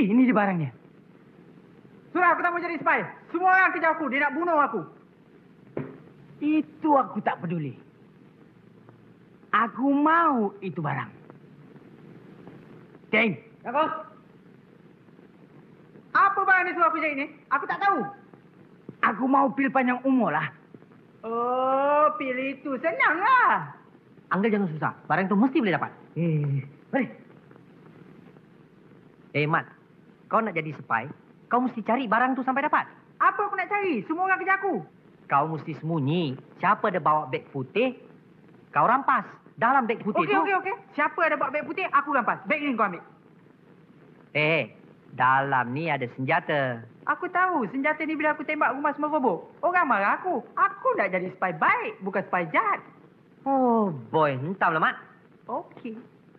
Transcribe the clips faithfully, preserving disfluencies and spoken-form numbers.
ini dia barangnya. Sudah, aku tak mau jadi spy. Semua orang kejar aku. Dia nak bunuh aku. Itu aku tak peduli. Aku mau itu barang. Deng. Apa? Apa barang ni suruh aku jadi ni? Aku tak tahu. Aku mau pil panjang umur lah. Oh, pilih itu. Senanglah. Angga jangan susah. Barang itu mesti boleh dapat. Eh, mari. Eh, Mat. Kau nak jadi spy, kau mesti cari barang tu sampai dapat. Apa aku nak cari? Semua orang kejar aku. Kau mesti sembunyi. Siapa ada bawa beg putih, kau rampas. Dalam beg putih okey, tu... Okey, okey, okey. Siapa ada bawa beg putih, aku rampas. Beg ni kau ambil. Eh, dalam ni ada senjata. Aku tahu. Senjata ni bila aku tembak rumah semua robok. Orang marah aku. Aku nak jadi spy baik, bukan spy jahat. Oh, boy. Entah lah, Mat. Okey.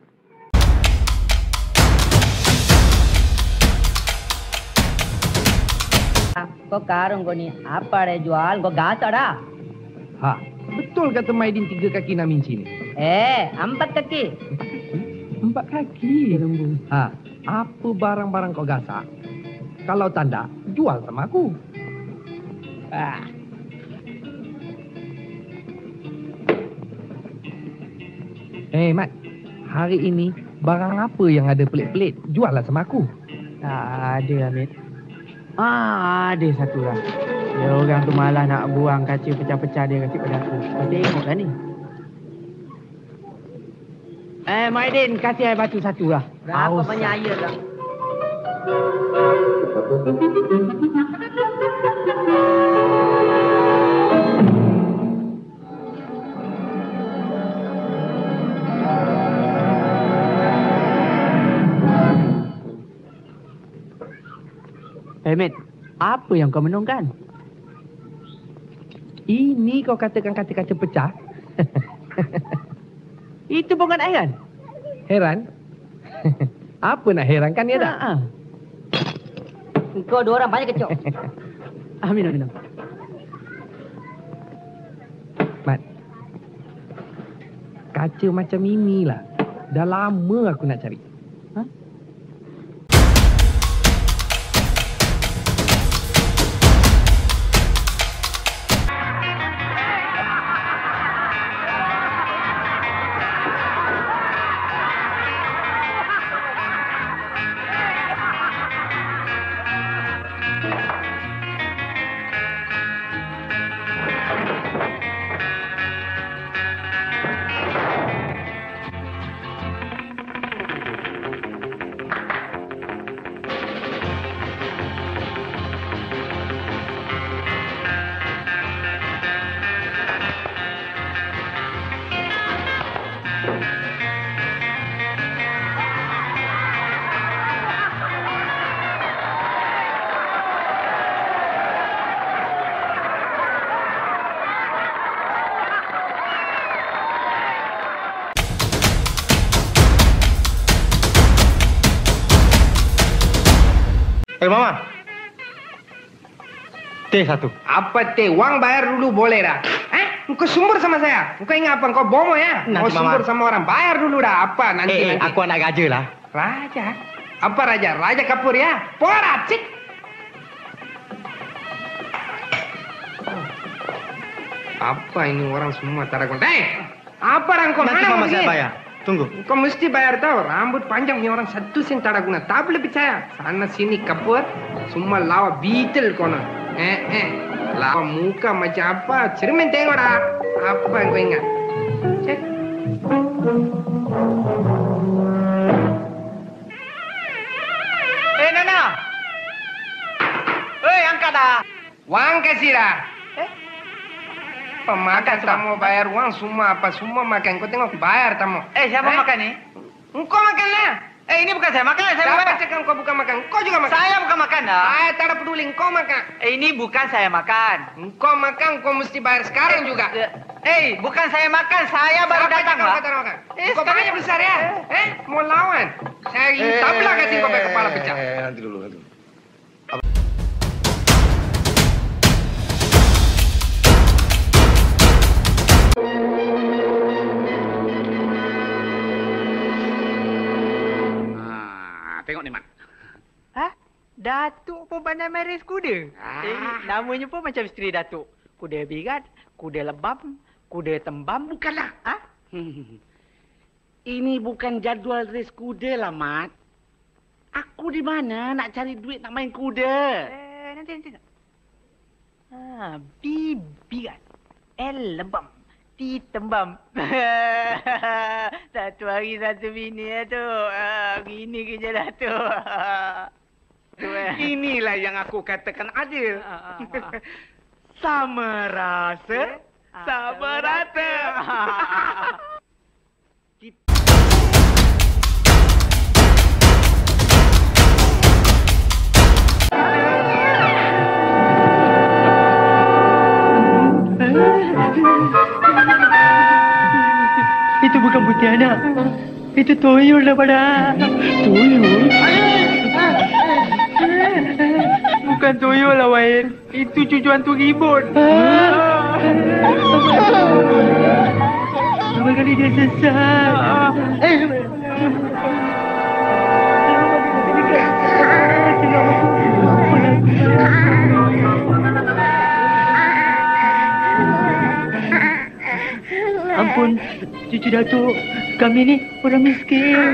Kau karung kau ni apa ada jual? Kau gas ada? Ha, betul kata Maidin tiga kaki nak minci ni. Eh, empat kaki. Empat kaki. Ha, apa barang-barang kau gasak? Kalau tanda, jual sama aku. Ah. Eh, Mat. Hari ini, barang apa yang ada pelik-pelik? Juallah sama aku. Tak ada, Amit. Ah, ada satu lah. Dia orang tu malah nak buang kaca pecah-pecah dia kasih pada aku. Kau tengoklah ni. Eh, Maidin, kasih air batu satu lah. Berapa Aus. Banyak air lah. Eh, Mit, apa yang kau menungkan? Ini kau katakan kaca-kaca pecah? Itu bukan airan. Heran? Apa nak herankan dia tak? Ha, ha. Kau dua orang banyak kecok. Ah, minum, minum. Mat, kaca macam inilah. Dah lama aku nak cari. Ha? Eh, Mama. Teh satu. Apa teh? Wang bayar dulu boleh dah. Eh? Engkau sumber sama saya. Engkau ingat apa? Engkau bomo ya? Nanti, mau sumber Mama. sama orang. Bayar dulu dah. Apa nanti? Eh, nanti. aku anak raja lah. Raja? Apa raja? Raja Kapur ya? Porat, cik. Apa ini orang semua tarakun? Eh, apa orang kau? Nanti Mana Mama saya bayar. Tunggu. Kau mesti bayar tahu. Rambut panjang ni orang satu sen tak ada guna. Tak boleh percaya. Sana sini Kapur. Semua lawa beetle kono. Eh, eh. Lawa muka macam apa? Cermin tengok dah. Apa yang kau ingat? Cek. Eh, Nana. Eh, angkat dah. Wang kasih dah. Eh? Pemakan tamu bayar uang semua apa semua makan. Kau tengok bayar tamu. Eh, siapa eh? makan ni? Engkau makan lah. Eh, ini bukan saya makan. Saya Siapa makan. cakap kau bukan makan? Kau juga makan. Saya bukan makan dah. Saya tak ada peduli. Engkau makan. Eh, ini bukan saya makan. Engkau makan, kau mesti bayar sekarang juga. Eh, bukan saya makan. Saya baru Siapa datang cakap lah. kau tak makan? Eh, Engkau sekarang- banyak besar ya? Eh, mau lawan? Saya tablah kasih kau pakai kepala pecah. Eh, nanti dulu, nanti dulu. Tengok ni, Mat. Hah? Datuk pun pandai main race kuda. Ah. Eh, namanya pun macam isteri Datuk. Kuda birat, kuda lebam, kuda tembam. Bukanlah. Ha? Ini bukan jadual race kuda lah, Mat. Aku di mana nak cari duit nak main kuda? Eh, nanti, nanti. Ha, B birat. L lebam. T tembam. Satu hari satu bini ya tu. Ah, gini kerja Datuk. Tu, eh. Inilah yang aku katakan adil. Ah, ah, ah. Sama rasa, Ah, sama rata. Itu bukan putih anak. Itu tuyul dah pada. Tuyul? Bukan tuyul lah, Wain. Itu cucu hantu ribut. Berapa kali dia sesat. Ampun, cucu Datuk. Kami ni orang miskin.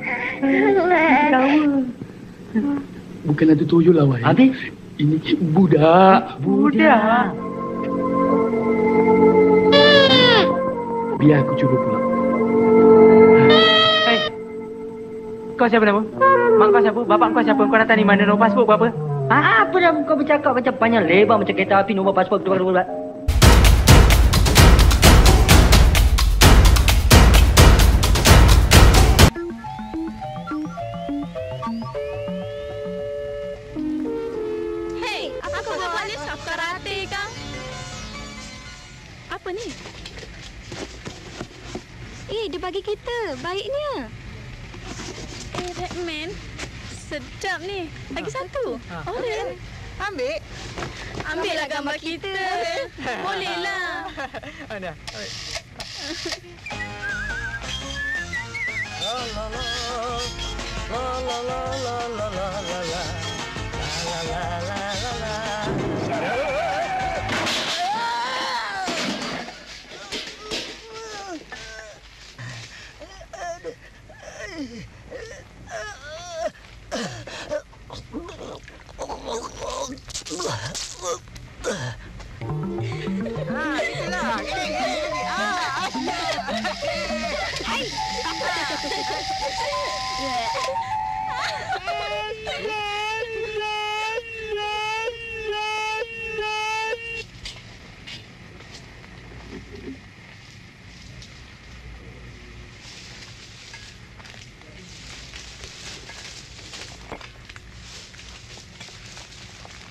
Tahu. Bukan ada tuyul lah, Wai. Habis? Ini budak. Budak. Biar aku cuba pulang. Hei. Kau siapa nama? Mak kau siapa? Bapak kau siapa? Kau datang di mana? Nombor pasport berapa? Ha, apa dah kau bercakap macam panjang lebar macam kereta api nombor pasport keluar-keluar. Hei, apa kau buat ni shop karate kang? Apa ni? Eh, dia bagi kita. Baiknya. Eh, Batman. Sedap ni. Lagi satu. Boleh. Ambil. Ambillah gambar kita. Bolehlah. Ada.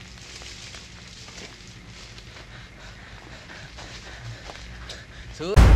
Su